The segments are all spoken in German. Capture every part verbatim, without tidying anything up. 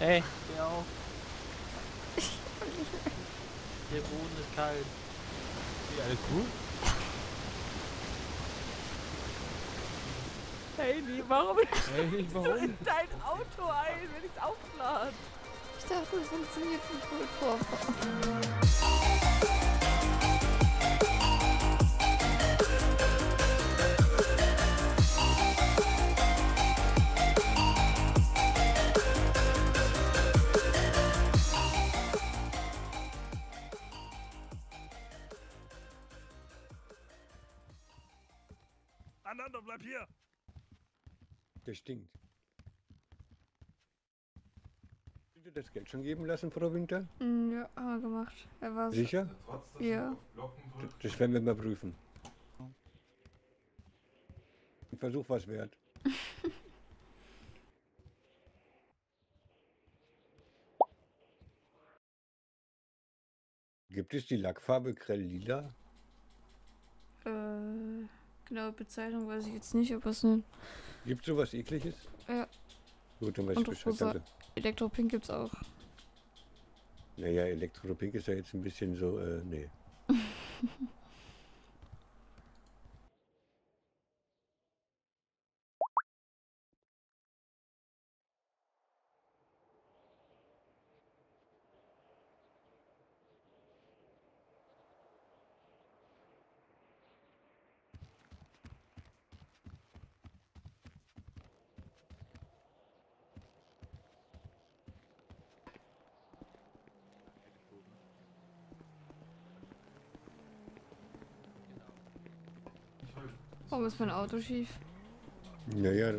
Hey, geh auf. Der Boden ist kalt. Ja, alles gut? Hailey, warum Hey, du warum? in dein Auto ein, wenn ich's auflade? Ich dachte, das funktioniert nicht gut vorfahren. Aneinander, bleib hier! Der stinkt. Hast du dir das Geld schon geben lassen, Frau Winter? Mm, ja, haben wir gemacht. Er war Sicher? Ja. Das, das werden wir mal prüfen. Ein Versuch was wert. Gibt es die Lackfarbe grell lila? Äh, genaue Bezeichnung weiß ich jetzt nicht, ob es eine. Gibt es sowas ekliges? Ja. Gut, dann weiß ich Und Bescheid. rosa. Danke. Elektropink gibt's auch. Naja, Elektropink ist ja jetzt ein bisschen so, äh, nee. Warum ist mein Auto schief? Naja,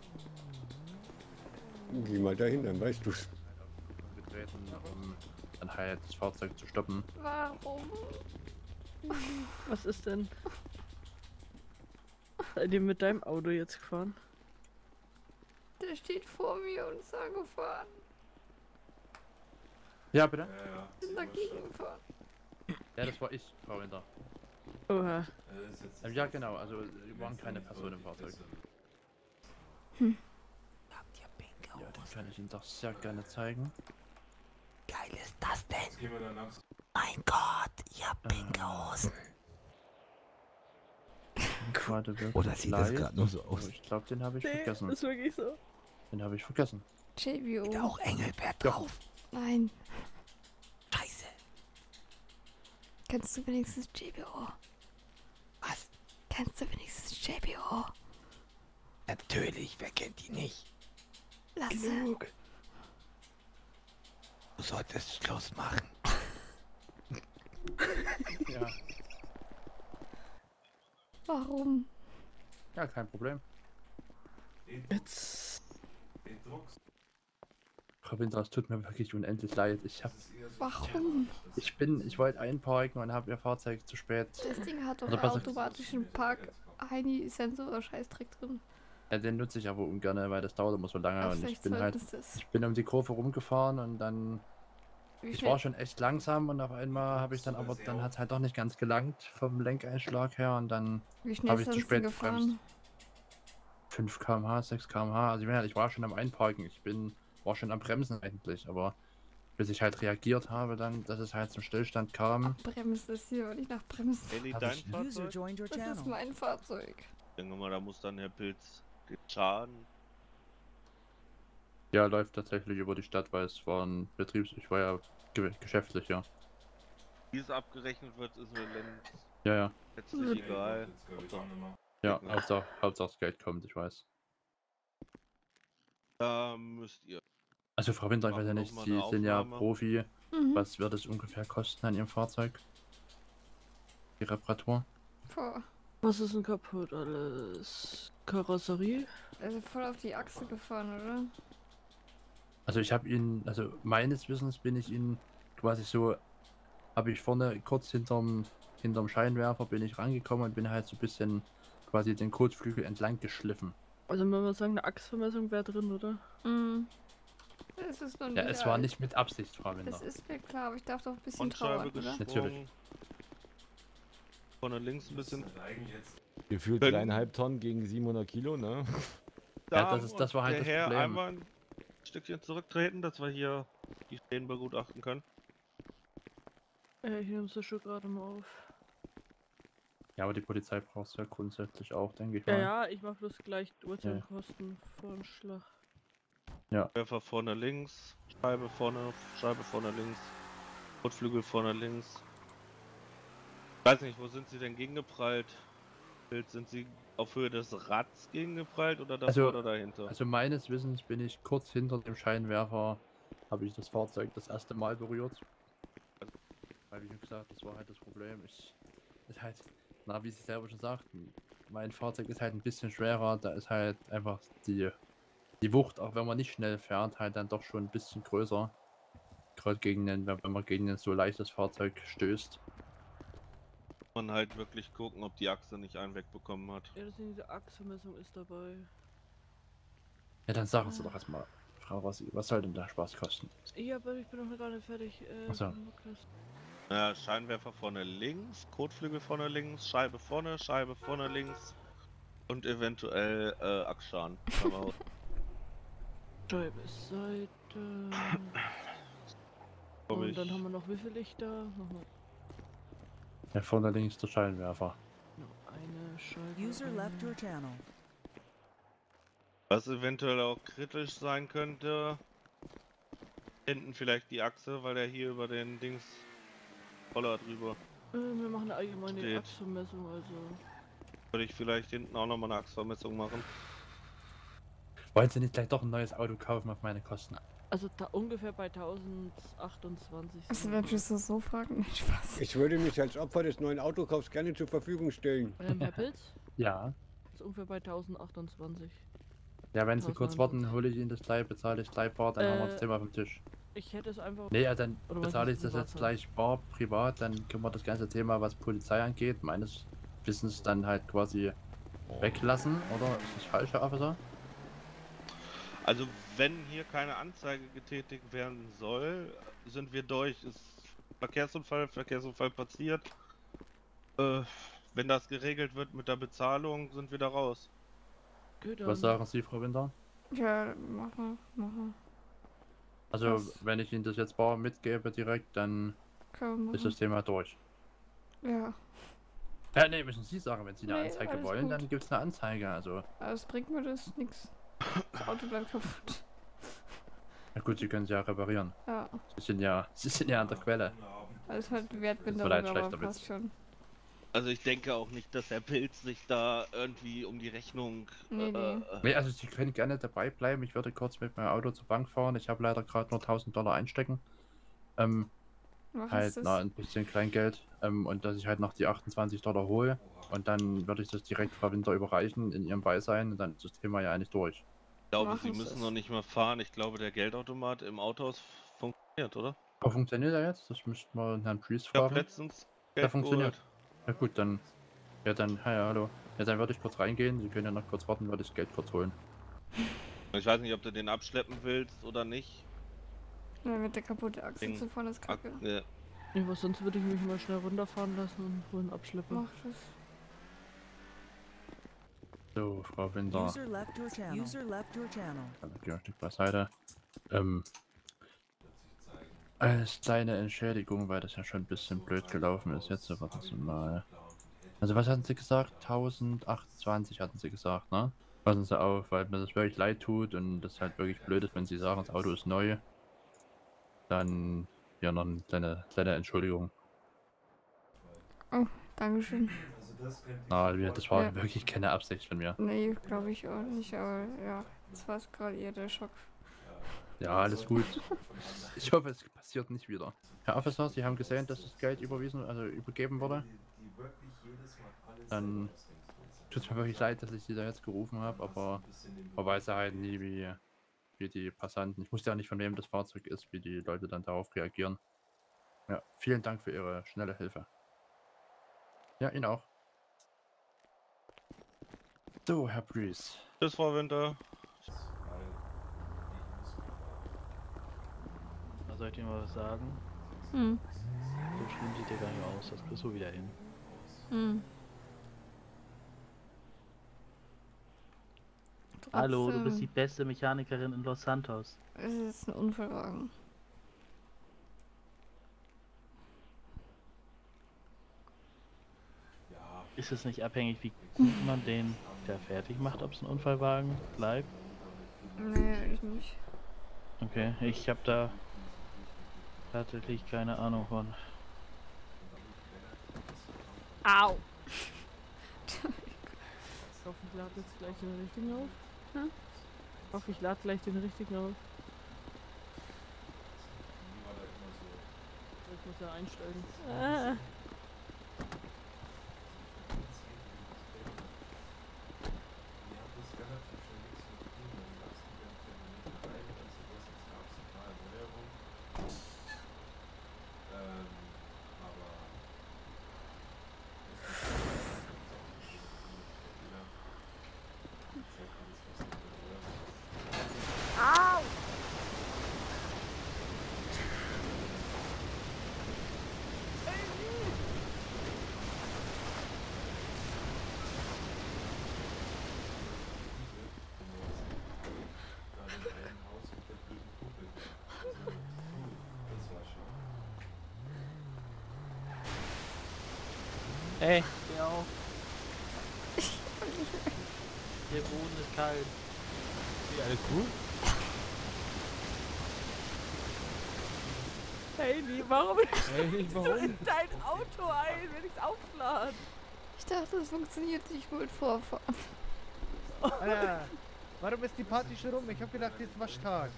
geh mal dahin, dann weißt du's. Getreten, um dann halt das Fahrzeug zu stoppen. Warum? Was ist denn? Seid ihr mit deinem Auto jetzt gefahren? Der steht vor mir und ist angefahren. Ja, bitte? Ich bin dagegen gefahren. Ja, das war ich, Frau Winter. Oha. Ähm, ja, genau, also waren keine Personen im Fahrzeug. Hm. Habt ihr pinke Ja, den kann ich Ihnen doch sehr gerne zeigen. Geil ist das denn? Mein Gott, ihr habt pinke Hosen. Gerade wirklich Oder sieht das live. gerade nur so aus? Oh, ich glaube, den habe ich Nee, vergessen. ist wirklich so. Den habe ich vergessen. J B Steht O. auch Engelbert drauf. Nein. Scheiße. Kennst du wenigstens J B O? Was? Kennst du wenigstens J B O? Natürlich, wer kennt die nicht? Lasse. Genug. Du solltest Schluss machen. Ja. Warum? Ja, kein Problem. Jetzt. Frau Winter, es tut mir wirklich unendlich leid. Ich hab, Warum? ich bin, ich wollte einparken und habe Ihr Fahrzeug zu spät. Das Ding hat doch Oder einen besser- automatischen Park-Heini-Sensor Scheißdreck drin. Ja, den nutze ich aber ungern, weil das dauert immer so lange Ach, und ich vielleicht bin halt, solltest du es. ich bin um die Kurve rumgefahren und dann, Wie ich schnell? war schon echt langsam und auf einmal habe ich dann aber, dann hat es halt doch nicht ganz gelangt vom Lenkeinschlag her und dann Wie schnell hab ist ich zu das denn spät gebremst. gefahren? fünf Kilometer pro Stunde, sechs Kilometer pro Stunde, also ich, meine, ich war schon am Einparken, ich bin, war schon am Bremsen eigentlich, aber bis ich halt reagiert habe dann, dass es halt zum Stillstand kam. Bremsen ist hier, weil ich nach Bremsen. Ellie, Hab dein ich- User Fahrzeug? joined your Das ist channel. mein Fahrzeug. Ich denke mal, da muss dann Herr Pilz den Schaden. Ja, läuft tatsächlich über die Stadt, weil es war ein Betriebs... Ich war ja ge geschäftlich, ja. Wie es abgerechnet wird, ist mir Lenz Ja, ja. letztlich egal. Ja, Hauptsache, Hauptsache das Geld kommt, ich weiß. Da müsst ihr. Also Frau Winter, ich weiß ja Machen nicht, noch mal Sie eine sind ja Aufnahme. Profi. Mhm. Was wird es ungefähr kosten an Ihrem Fahrzeug? Die Reparatur? Boah. Was ist denn kaputt alles? Karosserie? Also voll auf die Achse gefahren, oder? Also ich habe ihn, also meines Wissens bin ich ihn quasi so, habe ich vorne kurz hinterm, hinterm Scheinwerfer bin ich rangekommen und bin halt so ein bisschen quasi den Kotflügel entlang geschliffen. Also wenn wir sagen, eine Achsvermessung wäre drin, oder? Mhm. Es ist noch Ja, nicht es war alt. nicht mit Absicht, Frau Winter. Das ist mir klar, aber ich darf doch ein bisschen Frontscheibe trauern, oder? gesprungen. Natürlich. Vorne links ein bisschen. Gefühlt Wenn- dreieinhalb Tonnen gegen siebenhundert Kilo, ne? Ja, das ist- das und war halt der das Herr Problem. einmal einen Stückchen zurücktreten, dass wir hier die Stellen begutachten können? Äh, ich nehme es schon gerade mal auf. Ja, aber die Polizei brauchst du ja grundsätzlich auch, denke ich Ja, mal. ja, ich mache bloß gleich Uhrzeitkostenvorschlag. Werfer vorne links, Scheibe vorne, Scheibe vorne links, Kotflügel vorne links. Ich weiß nicht, wo sind sie denn gegengeprallt? Sind sie auf Höhe des Rads gegengeprallt oder davor Also- oder dahinter? Also meines Wissens bin ich kurz hinter dem Scheinwerfer, habe ich das Fahrzeug das erste Mal berührt. Weil, wie gesagt, das war halt das Problem. Ich, ist halt, na, wie sie selber schon sagten, mein Fahrzeug ist halt ein bisschen schwerer, da ist halt einfach die, die Wucht, auch wenn man nicht schnell fährt, halt dann doch schon ein bisschen größer. Gerade gegen den, wenn wenn man gegen ein so leichtes Fahrzeug stößt. Man halt wirklich gucken, ob die Achse nicht einen wegbekommen hat. Ja, das sind diese Achsenmessung ist dabei. Ja, dann sagen sie doch erstmal, Frau Rossi, was soll denn der Spaß kosten? Ja, aber ich bin noch gar nicht fertig. Äh, Ach so. Lukas. Ja, Scheinwerfer vorne links, Kotflügel vorne links, Scheibe vorne, Scheibe vorne links und eventuell äh, Achsschaden. Aber Scheibe Seite. glaub Und ich, dann haben wir noch wie viel Lichter? Nochmal Ja, vorne links der Scheinwerfer. noch eine Scheibe. User left your channel. was eventuell auch kritisch sein könnte, hinten vielleicht die Achse, weil der hier über den Dings voller drüber. Äh, wir machen eine allgemeine Steht. Achsenmessung, also. Würde ich vielleicht hinten auch nochmal eine Achsvermessung machen. Wollen Sie nicht gleich doch ein neues Auto kaufen auf meine Kosten? Also da ungefähr bei tausendachtundzwanzig. Also sind wenn wir. du das so fragen, nicht Spaß. Ich würde mich als Opfer des neuen Autokaufs gerne zur Verfügung stellen. Ähm, Herr Pilz? Ja. Ist ungefähr bei tausendachtundzwanzig. Ja, wenn Sie kurz tausendneunundvierzig. warten, hole ich Ihnen das gleich, bezahle ich gleich bar, dann haben wir das Äh, Thema vom Tisch. Ich hätte es einfach. Nee, ja, dann Oder was bezahle ich ist das privat jetzt halt? gleich bar, privat, dann können wir das ganze Thema, was Polizei angeht, meines Wissens dann halt quasi weglassen, oder? Ist das falsch, Herr Officer? Also wenn hier keine Anzeige getätigt werden soll, sind wir durch. Ist Verkehrsunfall, Verkehrsunfall passiert. Äh, wenn das geregelt wird mit der Bezahlung, sind wir da raus. Gut, Was dann- sagen Sie, Frau Winter? Ja, mach mal, mach mal. Also, Was? wenn ich Ihnen das jetzt bar mitgebe direkt, dann Kann man ist machen. das Thema durch. Ja, Ja, nee, müssen Sie sagen, wenn Sie eine Nee, Anzeige alles wollen, gut. dann gibt es eine Anzeige, also. aber es bringt mir das nix. Das Auto bleibt kaputt. Na gut, Sie können sie ja reparieren. Ja, Sie sind ja, Sie sind ja an der Quelle. alles halt Tut mir Wertminderung, leid, aber schlechter passt Witz. schon. Also ich denke auch nicht, dass Herr Pilz sich da irgendwie um die Rechnung... Nee, nee. Äh, Nee, also Sie können gerne dabei bleiben. Ich würde kurz mit meinem Auto zur Bank fahren. Ich habe leider gerade nur tausend Dollar einstecken. Ähm, Mach halt, es das. na, ein bisschen Kleingeld. Ähm, und dass ich halt noch die achtundzwanzig Dollar hole. Und dann würde ich das direkt Frau Winter überreichen in ihrem Beisein. Und dann ist das Thema ja eigentlich durch. ich glaube, Machen Sie Sie müssen es. noch nicht mal fahren. Ich glaube, der Geldautomat im Autohaus funktioniert, oder? Aber funktioniert er jetzt? Das müssten wir Herrn Priest Ich habe fragen. letztens Ja, Geld funktioniert. geholt. Ja gut, dann. Ja dann, ja, ja, hallo. Ja, dann würde ich kurz reingehen. Sie können ja noch kurz warten, würde ich das Geld kurz holen. Ich weiß nicht, ob du den abschleppen willst oder nicht. Ja, mit der kaputte Achse Ding. zu fahren ist Ak kacke. äh, Ja, was sonst würde ich mich mal schnell runterfahren lassen und holen Abschlepper. Mach das. So, Frau Winter. User left your channel. User left your channel. Dann gehen wir ein Stück beiseite. Ähm, als kleine Entschädigung, weil das ja schon ein bisschen blöd gelaufen ist jetzt, so warten Sie mal. Also was hatten Sie gesagt? tausendachtundzwanzig hatten Sie gesagt, ne? Passen Sie auf, weil mir das wirklich leid tut und das halt wirklich blöd ist, wenn Sie sagen, das Auto ist neu. Dann ja noch eine kleine, kleine Entschuldigung. Dankeschön. Ah, ja, das war Ja. wirklich keine Absicht von mir. Nee, glaube ich auch nicht, aber ja, das war gerade eher der Schock. Ja, alles gut. Ich hoffe, es passiert nicht wieder. Herr Officer, Sie haben gesehen, dass das Geld überwiesen, also übergeben wurde. Dann tut es mir wirklich leid, dass ich Sie da jetzt gerufen habe, aber man weiß ja halt nie, wie, wie die Passanten, ich wusste ja nicht, von wem das Fahrzeug ist, wie die Leute dann darauf reagieren. Ja, vielen Dank für Ihre schnelle Hilfe. Ja, Ihnen auch. So, Herr Breeze. Tschüss, Frau Winter. Soll ich dir mal was sagen? Hm. So schlimm sieht der gar nicht aus, das kriegst du wieder hin. Hm. Hallo, du bist die Trotzdem, beste Mechanikerin in Los Santos. es ist ein Unfallwagen. Ist es nicht abhängig, wie gut man den da fertig macht, ob es ein Unfallwagen bleibt? Nee, ich nicht. Okay, ich habe da tatsächlich keine Ahnung von. Au! Ich hoffe, ich lade jetzt gleich den richtigen auf. Hm? Ich hoffe, ich lade gleich den richtigen auf. Ich muss ja einsteigen. Ah. Au! Ey, steh auf. Der Boden ist kalt. Ja, alles gut? Hayley, warum bist Hey, du warum? in dein Auto ein, wenn ich's auflade? Ich dachte, es funktioniert. Ich wollte vorfahren. Alter, warum ist die Party schon rum? Ich hab gedacht, jetzt war Tag.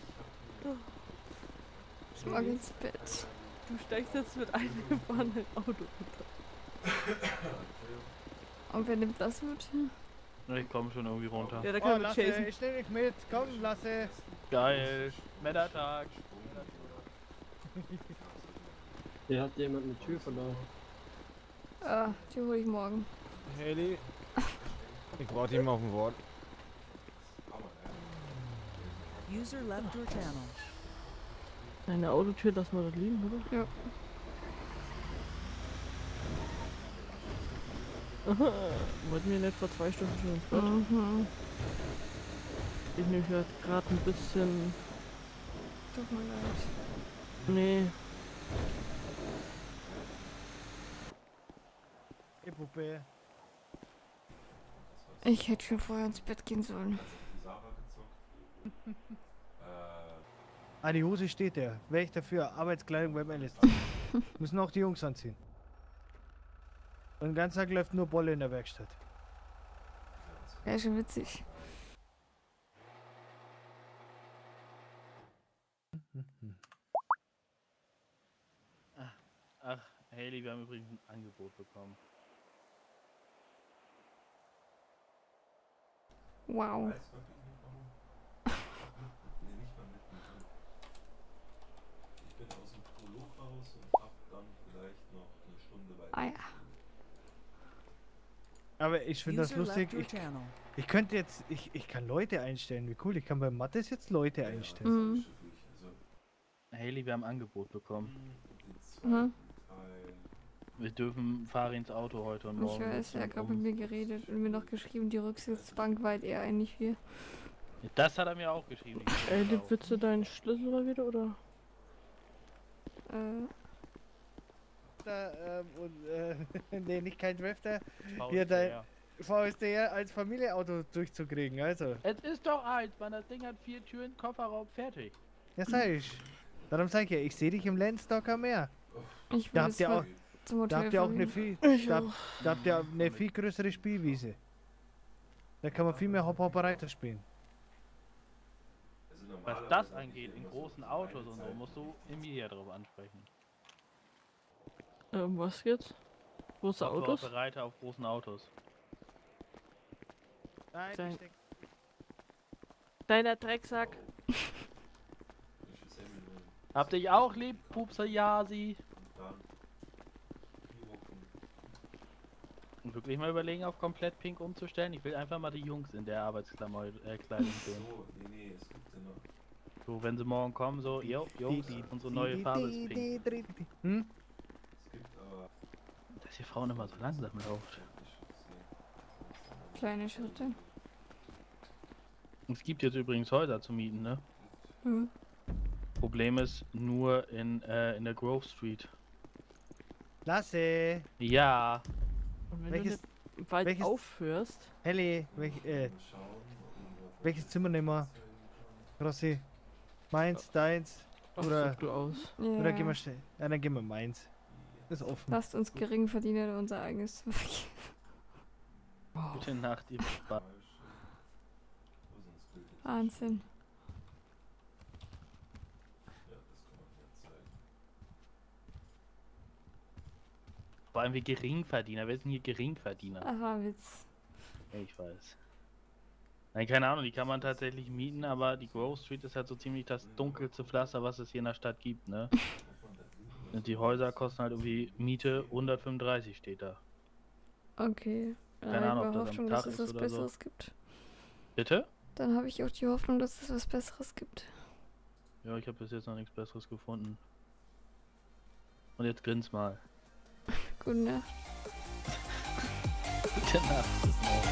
Ich mag ins Bett. Du steigst jetzt mit einem gefahrenen Auto runter. Und wer nimmt das mit? Ich komme schon irgendwie runter. Ja, da Oh, kann man Lasse, chasen. ich nehm dich mit. Komm, Lasse. Geil. Männertag. Hier hat jemand eine Tür verloren. Ah, die hole ich morgen. Haley. Ich warte ihm auf ein Wort. User left your channel. Deine Autotür lassen wir da liegen, oder? Ja. Aha, wollten wir nicht vor zwei Stunden schon ins Bett? Mhm. Ich nehme halt gerade ein bisschen. Tut mir leid. Nee. Hey, Puppe. Ich hätte schon vorher ins Bett gehen sollen. Ah, die Hose steht der. Wäre ich dafür. Arbeitskleidung beim Alice. Müssen auch die Jungs anziehen. Und den ganzen Tag läuft nur Bolle in der Werkstatt. Wäre schon witzig. Ach, Hayley, wir haben übrigens ein Angebot bekommen. Wow. Ah ja. Aber ich finde das User lustig. left your Ich, channel. ich könnte jetzt, ich, ich kann Leute einstellen. Wie cool. Ich kann bei Mattes jetzt Leute einstellen. Mhm. Hayley, wir haben ein Angebot bekommen. Mhm. Wir dürfen Farins Auto heute und Ich morgen. weiß, er hat nutzen, gerade mit um- mir geredet und mir noch geschrieben, die Rücksitzbank weit eher ein, nicht wir. Das hat er mir auch geschrieben. die Ey, Frau. willst du deinen Schlüssel mal wieder, oder? Äh, Da, ähm, und, äh, nee, nicht kein Drifter. Frau Hier ist dein der. V S D als Familienauto durchzukriegen, also. Es ist doch eins, man. Das Ding hat vier Türen, Kofferraum, fertig. Ja, sag ich. Darum sag ich ja, ich sehe dich im Landstalker mehr. ich Da will habt jetzt ihr auch, mal zum Hotel da habt ihr auch eine fahren. viel, Ich da, auch. da habt ihr eine viel größere Spielwiese. Da kann man viel mehr Hop-Hopper spielen. Was das angeht, in großen Autos und so, musst du Emilia drauf ansprechen. Ähm, was jetzt? Große Autos? Bereiter auf großen Autos. Nein, Sein- ich denk, Deiner Drecksack. Hab dich auch lieb, Pupser Yasi. Und wirklich mal überlegen, auf komplett pink umzustellen. Ich will einfach mal die Jungs in der Arbeitskleidung äh, Kleidung sehen. So, wenn sie morgen kommen, so, yo, Jungs, unsere neue Farbe ist pink. Hm? Dass die Frauen immer so langsam laufen. Kleine Schritte. Es gibt jetzt übrigens Häuser zu mieten, ne? Mhm. Problem ist nur in, äh, in der Grove Street. Lasse! Ja. Und wenn Welches- du nicht bald welches- aufhörst, Helly, welch, äh, welches Zimmer nehmen wir? Rossi? Meins, deins? ach, Oder, such du aus. Ja. oder gehen wir schnell? Ja, dann gehen wir meins. Ist offen. Lasst uns Geringverdiener unser eigenes Zimmer geben. Gute Nacht, ihr Spaß. Wahnsinn. Vor allem wie Geringverdiener. Wer ist denn hier Geringverdiener? Das war ein Witz. Ja, ich weiß. Nein, keine Ahnung, die kann man tatsächlich mieten, aber die Grove Street ist halt so ziemlich das dunkelste Pflaster, was es hier in der Stadt gibt, ne? Und die Häuser kosten halt irgendwie Miete hundertfünfunddreißig steht da. Okay. Keine Ja, Ahnung, ich ob habe das am Hoffnung, Tag dass es ist was oder so. Besseres gibt. Bitte? Dann habe ich auch die Hoffnung, dass es was Besseres gibt. Ja, ich habe bis jetzt noch nichts Besseres gefunden. Und jetzt grins mal. Gute Nacht. Gute Nacht. Bis morgen.